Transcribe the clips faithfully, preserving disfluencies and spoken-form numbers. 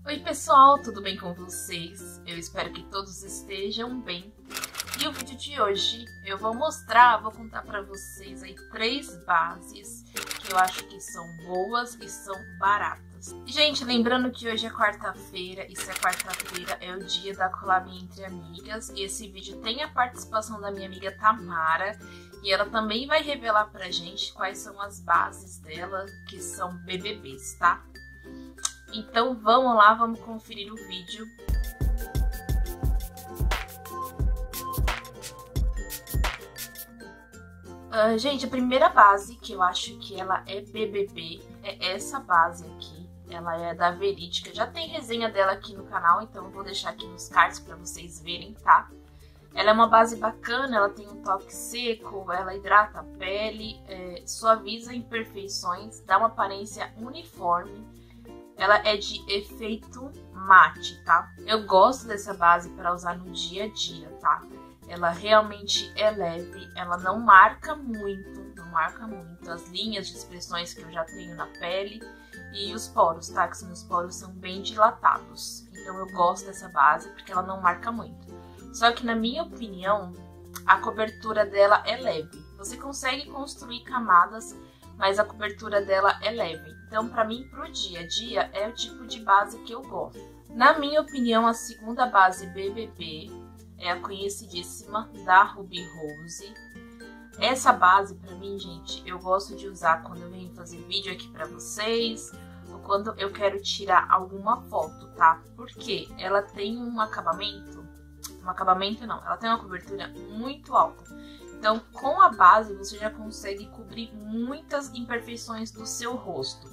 Oi pessoal, tudo bem com vocês? Eu espero que todos estejam bem. E o vídeo de hoje eu vou mostrar, vou contar pra vocês aí três bases que eu acho que são boas e são baratas. Gente, lembrando que hoje é quarta-feira, e se é quarta-feira é o dia da collab entre amigas. E esse vídeo tem a participação da minha amiga Tamara. E ela também vai revelar pra gente quais são as bases dela, que são B B Bs, tá? Então vamos lá, vamos conferir o vídeo. Uh, gente, a primeira base que eu acho que ela é B B B é essa base aqui. Ela é da Verídica. Já tem resenha dela aqui no canal, então eu vou deixar aqui nos cards pra vocês verem, tá? Ela é uma base bacana, ela tem um toque seco, ela hidrata a pele, é, suaviza imperfeições, dá uma aparência uniforme. Ela é de efeito mate, tá? Eu gosto dessa base para usar no dia a dia, tá? Ela realmente é leve, ela não marca muito, não marca muito as linhas de expressões que eu já tenho na pele e os poros, tá? Que os meus poros são bem dilatados. Então eu gosto dessa base porque ela não marca muito. Só que na minha opinião, a cobertura dela é leve. Você consegue construir camadas, mas a cobertura dela é leve. Então, pra mim, pro dia a dia, é o tipo de base que eu gosto. Na minha opinião, a segunda base B B B é a conhecidíssima da Ruby Rose. Essa base, pra mim, gente, eu gosto de usar quando eu venho fazer vídeo aqui pra vocês, ou quando eu quero tirar alguma foto, tá? Porque ela tem um acabamento, um acabamento não, ela tem uma cobertura muito alta. Então, com a base, você já consegue cobrir muitas imperfeições do seu rosto.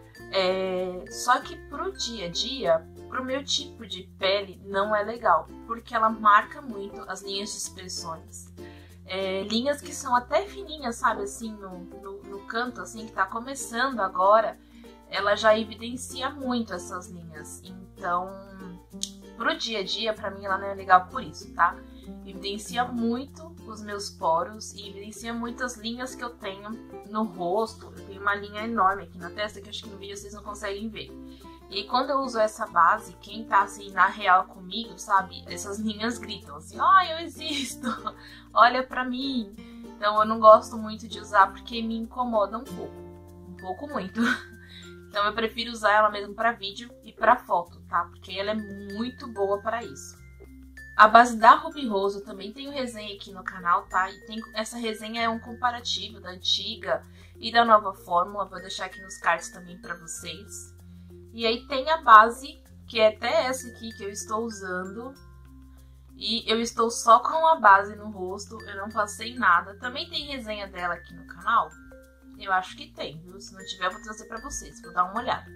É... Só que pro dia a dia, pro meu tipo de pele, não é legal. Porque ela marca muito as linhas de expressões. É... Linhas que são até fininhas, sabe? Assim, no, no, no canto, assim, que tá começando agora. Ela já evidencia muito essas linhas. Então, pro dia a dia, pra mim, ela não é legal por isso, tá? Evidencia muito os meus poros e evidencia muitas linhas que eu tenho no rosto. Eu tenho uma linha enorme aqui na testa que acho que no vídeo vocês não conseguem ver. E quando eu uso essa base, quem tá assim na real comigo, sabe? Essas linhas gritam assim, ó, oh, eu existo, olha pra mim. Então eu não gosto muito de usar porque me incomoda um pouco, um pouco muito. Então eu prefiro usar ela mesmo pra vídeo e pra foto, tá? Porque ela é muito boa pra isso. A base da Ruby Rose eu também tenho resenha aqui no canal, tá? E tem, essa resenha é um comparativo da antiga e da nova fórmula. Vou deixar aqui nos cards também pra vocês. E aí tem a base, que é até essa aqui que eu estou usando. E eu estou só com a base no rosto, eu não passei nada. Também tem resenha dela aqui no canal? Eu acho que tem, viu? Se não tiver, eu vou trazer pra vocês, vou dar uma olhada.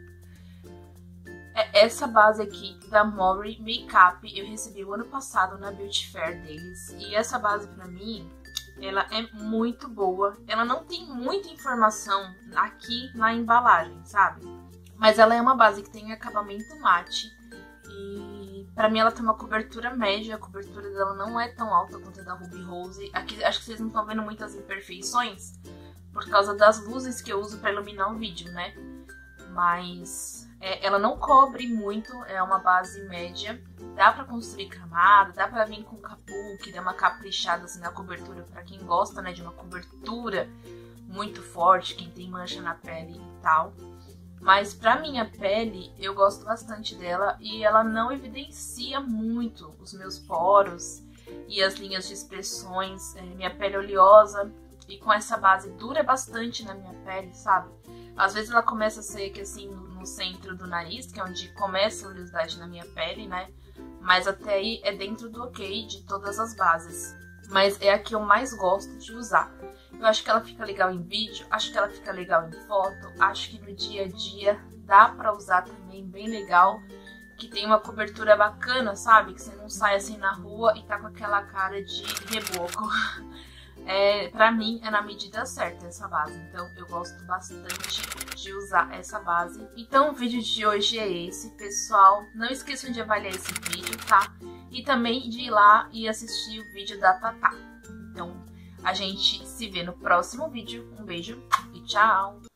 Essa base aqui da Mori Makeup eu recebi o ano passado na Beauty Fair deles. E essa base pra mim, ela é muito boa. Ela não tem muita informação aqui na embalagem, sabe? Mas ela é uma base que tem acabamento mate. E pra mim ela tem uma cobertura média. A cobertura dela não é tão alta quanto a da Ruby Rose. Aqui acho que vocês não estão vendo muitas imperfeições por causa das luzes que eu uso pra iluminar o vídeo, né? Mas... É, ela não cobre muito, é uma base média, dá pra construir camada, dá pra vir com capu, que dá uma caprichada assim na cobertura pra quem gosta, né, de uma cobertura muito forte, quem tem mancha na pele e tal. Mas pra minha pele, eu gosto bastante dela e ela não evidencia muito os meus poros e as linhas de expressões. É, minha pele é oleosa e com essa base dura bastante na minha pele, sabe? Às vezes ela começa a ser aqui assim no centro do nariz, que é onde começa a oleosidade na minha pele, né? Mas até aí é dentro do ok de todas as bases. Mas é a que eu mais gosto de usar. Eu acho que ela fica legal em vídeo, acho que ela fica legal em foto, acho que no dia a dia dá pra usar também bem legal. Que tem uma cobertura bacana, sabe? Que você não sai assim na rua e tá com aquela cara de reboco. É, pra mim é na medida certa essa base, então eu gosto bastante de usar essa base. Então o vídeo de hoje é esse, pessoal. Não esqueçam de avaliar esse vídeo, tá? E também de ir lá e assistir o vídeo da Tatá. Então a gente se vê no próximo vídeo. Um beijo e tchau!